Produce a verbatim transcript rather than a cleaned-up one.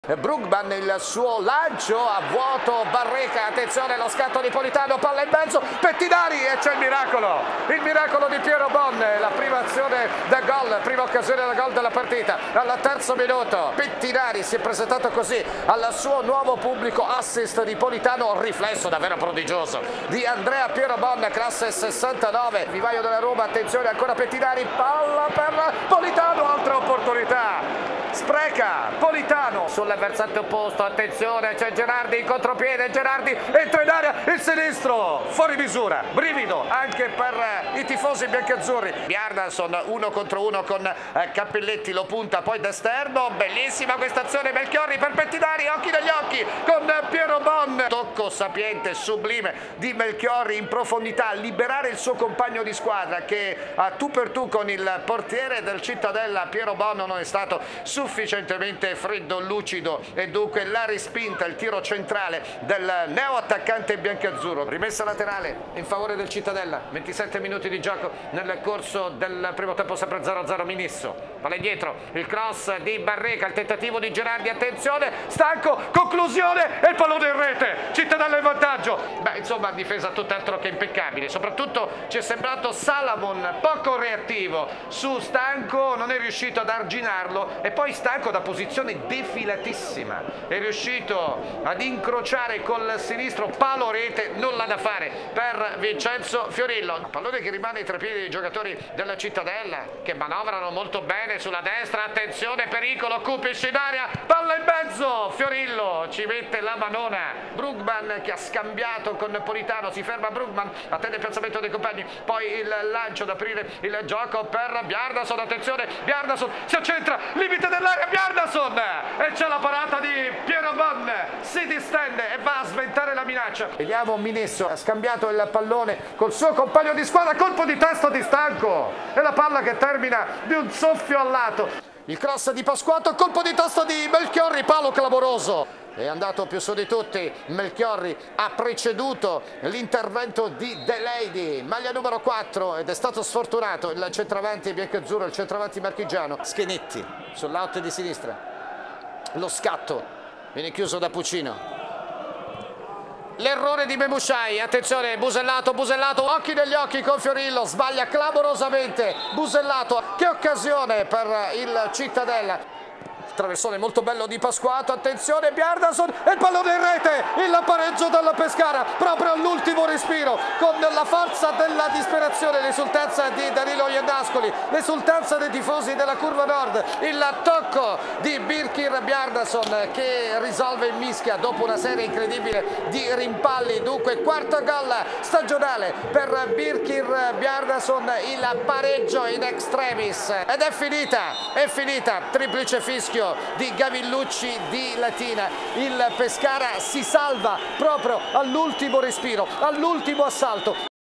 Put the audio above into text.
Brugman, il suo lancio a vuoto, Barreca, attenzione lo scatto di Politano, palla in mezzo, Pettinari e c'è il miracolo, il miracolo di Piero Bonne, la prima azione da gol, prima occasione da gol della partita, al terzo minuto, Pettinari si è presentato così al suo nuovo pubblico, assist di Politano, riflesso davvero prodigioso di Andrea Piero Bonne, classe sessantanove, vivaio della Roma, attenzione ancora Pettinari, palla per Politano, altra opportunità. Spreca Politano sul versante opposto, attenzione, c'è Gerardi in contropiede, Gerardi entra in area, il sinistro, fuori misura, brivido anche per i tifosi biancazzurri. Bjarnason uno contro uno con eh, Cappelletti, lo punta poi d'esterno, bellissima questa azione, Melchiorri per Pettinari, occhi negli occhi con eh, Piero Bonne. Tocco sapiente, sublime di Melchiorri in profondità, liberare il suo compagno di squadra che a tu per tu con il portiere del Cittadella Piero Bonne non è stato sufficientemente freddo, lucido e dunque la respinta, il tiro centrale del neo attaccante biancazzurro. Rimessa laterale in favore del Cittadella, ventisette minuti di gioco nel corso del primo tempo, sempre zero a zero. Minisso, palla indietro, il cross di Barreca, il tentativo di Gerardi, attenzione, stanco, conclusione e il pallone in rete, Cittadella in vantaggio. Beh, insomma, difesa tutt'altro che impeccabile, soprattutto ci è sembrato Salamon poco reattivo su Stanco, non è riuscito ad arginarlo e poi Stanco da posizione defilatissima è riuscito ad incrociare col sinistro, palo rete, nulla da fare per Vincenzo Fiorillo. Pallone che rimane tra i piedi dei giocatori della Cittadella che manovrano molto bene sulla destra, attenzione, pericolo, Kupic in area, palla in mezzo, Fiorillo ci mette la manona, Brugman che ha scambiato con Politano, si ferma Brugman, attende il piazzamento dei compagni, poi il lancio ad aprire il gioco per Bjarnason, attenzione, Bjarnason si accentra, limite dell'area, Bjarnason e c'è la parata di Piero Bonne, si distende e va a sventare la minaccia. Vediamo Minisso, ha scambiato il pallone col suo compagno di squadra, colpo di testa di Stanco e la palla che termina di un soffio al lato. Il cross di Pasquato, colpo di testa di Melchiorri, palo clamoroso. È andato più su di tutti, Melchiorri ha preceduto l'intervento di De Leydi, maglia numero quattro, ed è stato sfortunato il centravanti biancazzurro, il centravanti marchigiano. Schenetti sull'out di sinistra, lo scatto viene chiuso da Pucino. L'errore di Memushai, attenzione, Busellato, Busellato, occhi negli occhi con Fiorillo, sbaglia clamorosamente Busellato, che occasione per il Cittadella. Traversone molto bello di Pasquato, attenzione Bjarnason e il pallone in rete, il pareggio dalla Pescara proprio all'ultimo respiro con la forza della disperazione, l'esultanza di Danilo Iannascoli, l'esultanza dei tifosi della Curva Nord, il tocco di Birkir Bjarnason che risolve in mischia dopo una serie incredibile di rimpalli. Dunque quarto gol stagionale per Birkir Bjarnason, il pareggio in extremis ed è finita, è finita, triplice fischio di Gavillucci di Latina. Il Pescara si salva proprio all'ultimo respiro, all'ultimo assalto